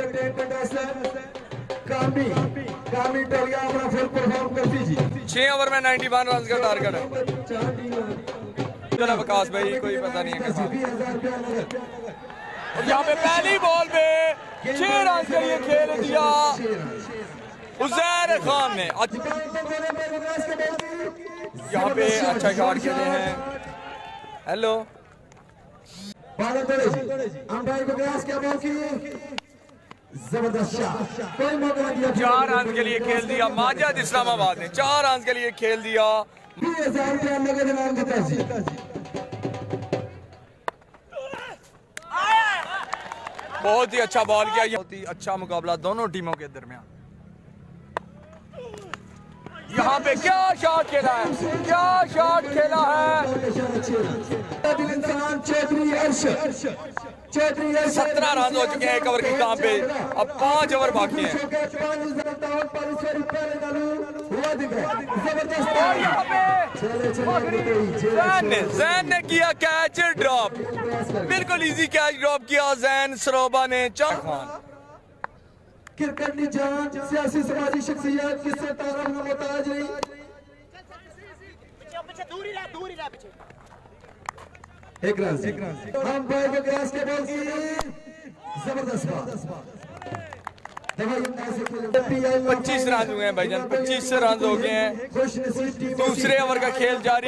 छह ओवर में 91 रन का टारगेट है। विकास भाई कोई पता नहीं है कैसा। यहाँ पे पहली बॉल पे 6 रन के लिए खेल दिया उजैर खान ने। यहाँ पे अच्छा शॉट खेले हैं। हेलो 4 रन के लिए खेल दिया माजिद इस्लामाबाद ने। 4 रन के लिए खेल दिया। बहुत ही अच्छा बॉल किया। बहुत ही अच्छा मुकाबला दोनों टीमों के दरमियान। यहाँ पे क्या शॉट खेला है, क्या शॉट खेला है। 17 रन हो चुके हैं 1 ओवर के काम पे। अब 5 ओवर बाकी हैं। और यहाँ पे जैन ने किया कैच ड्रॉप। बिल्कुल इजी कैच ड्रॉप किया जैन सरोबा ने। क्रिकेट की जान सियासी समाजी शख्सियत किससे तारफ न मोहताज रही। एक रन हम भाई के ग्रास के बॉल की जबरदस्त बात। 25 रन हुए हैं भाईजान। 25 रन हो गए हैं। दूसरे ओवर का खेल जारी।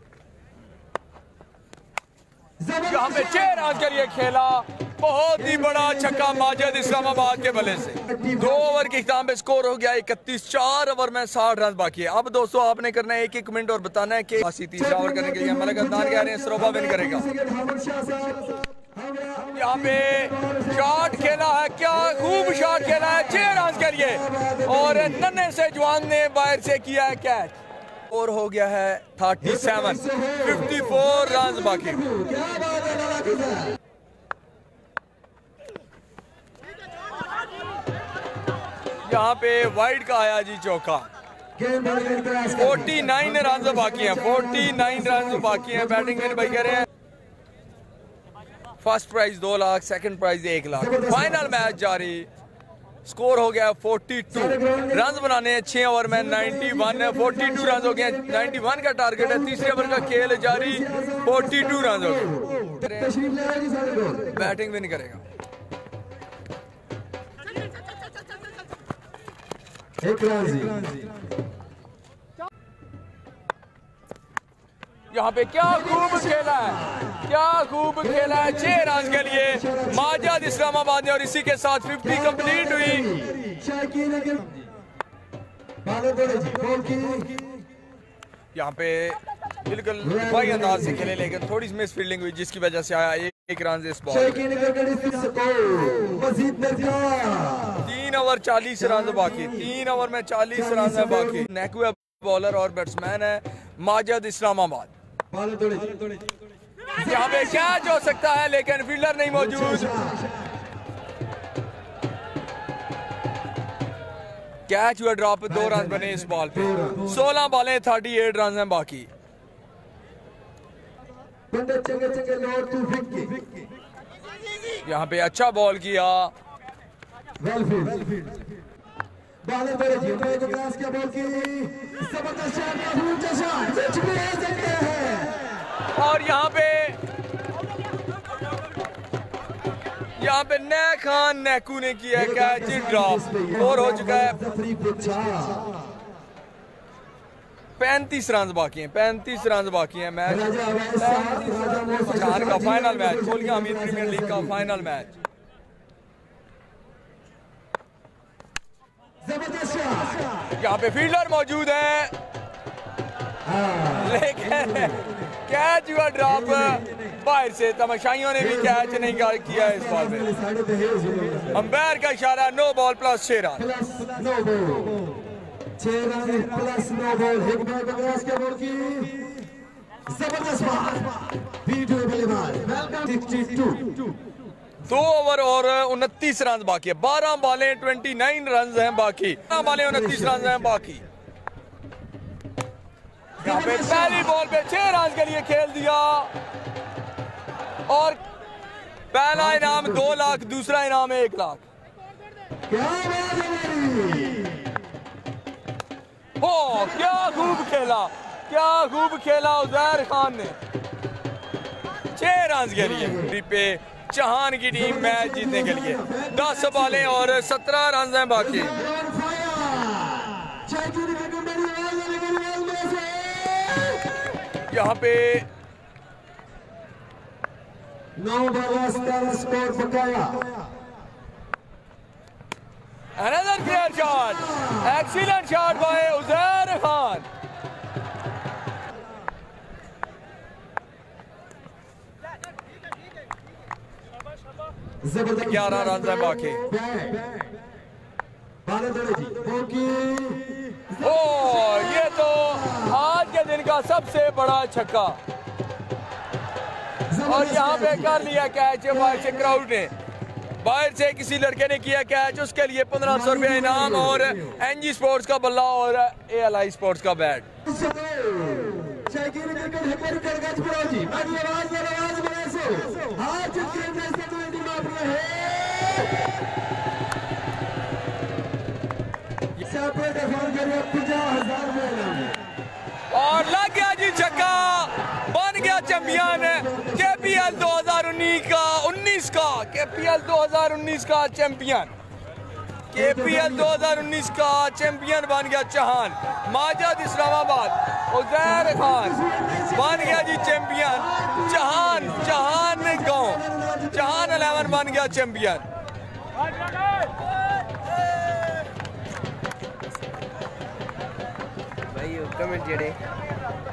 यहाँ पे 6 रन के लिए खेला। बहुत ही बड़ा छक्का माजिद इस्लामाबाद के बल्ले से। 2 ओवर के इख्तिताम पे स्कोर हो गया 31। 4 ओवर में 60 रन बाकी है। अब दोस्तों आपने करना है 1-1 मिनट और बताना है कि तीसरा ओवर करने के लिए मलिक अदनान कह रहे हैं सरोबा विन करेगा। यहाँ पे शॉट खेला है, क्या खूब शॉट खेला है 6 रन के लिए। और नन्हे से जवान ने बाहर से किया है कैच। और हो गया है 37। 54 रन बाकी। यहाँ पे वाइड का आया जी चौका। 49 रन बाकी हैं। 49 रन बाकी हैं। बैटिंग में भाई कह रहे हैं first prize 2 lakh, second prize 1 lakh. Final match जारी। स्कोर हो गया 42 रन बनाने हैं 6 ओवर में। 91 42 रन हो गए। 91 का टारगेट है। तीसरे ओवर का खेल जारी। 42 रन हो गए। बैटिंग भी नहीं करेगा। यहाँ पे क्या खूब खेला है, क्या खूब खेला है 6 रन के लिए माजिद इस्लामाबाद ने। और इसी के साथ 50 कंप्लीट हुई। यहाँ पे बिल्कुल भाई अंदाज से खेले लेकिन थोड़ी सी मिस फील्डिंग हुई जिसकी वजह से आया 1 रन इस बॉल। 3 ओवर 40 रन बाकी। 3 ओवर में 40 रन है बाकी। नेकू बॉलर और बैट्समैन है माजिद इस्लामाबाद। यहाँ पे कैच हो सकता है लेकिन फील्डर नहीं मौजूद। कैच हुआ ड्रॉप। 2 रन बने इस बॉल पे। 16 बॉलें 38 रन हैं बाकी। यहाँ पे अच्छा बॉल किया। और यहाँ पे खान नेकू ने किया कैच ड्रॉप। स्कोर हो चुका है 35 रन बाकी हैं। 35 रन बाकी हैं। मैच का फाइनल मैच, कोलिया अमीर प्रीमियर लीग का फाइनल मैच। यहाँ पे फील्डर मौजूद है लेकिन कैच हुआ ड्रॉप बाहर से। तमाशाइयों ने भी कैच नहीं किया इस बॉल में। अंपायर का इशारा no ball plus 6 run. Plus 9 ball. जबरदस्त 2 ओवर और 29 रन बाकी है। 12 बॉलें 29 रन हैं बाकी। 12 बॉलें 29 रन हैं बाकी। यहाँ पे पहली बॉल पे 6 रन के लिए खेल दिया। और पहला इनाम 2 लाख, दूसरा इनाम 1 लाख। क्या बात है मेरी। हो क्या खूब खेला, क्या खूब खेला उजैर खान ने। 6 रन के लिए पे चौहान की टीम मैच जीतने के लिए 10 बॉलें और 17 रन हैं बाकी। यहाँ पे 9 बॉल स्कोर बकाया। Another clear shot, excellent shot by Uzair Khan. जबरदस्त 11 रन हैं बाकी। ओ ये तो आज के दिन का सबसे बड़ा छक्का और यहाँ पे कर लिया कैच बाहर से क्राउड ने, बाहर से किसी लड़के ने किया कैच, उसके लिए 1500 रुपया इनाम और एनजी स्पोर्ट्स का बल्ला और एएलआई स्पोर्ट्स का बैट। और लग गया जी छक्का, बन गया चैंपियन केपीएल 2019 का केपीएल 2019 का चैंपियन, केपीएल 2019 का चैंपियन बन गया चौहान। माजद इस्लामाबाद उजैर खान बन गया जी चैंपियन। चौहान गांव चौहान 11 बन गया चैंपियन। भाई कमेंट जेड़े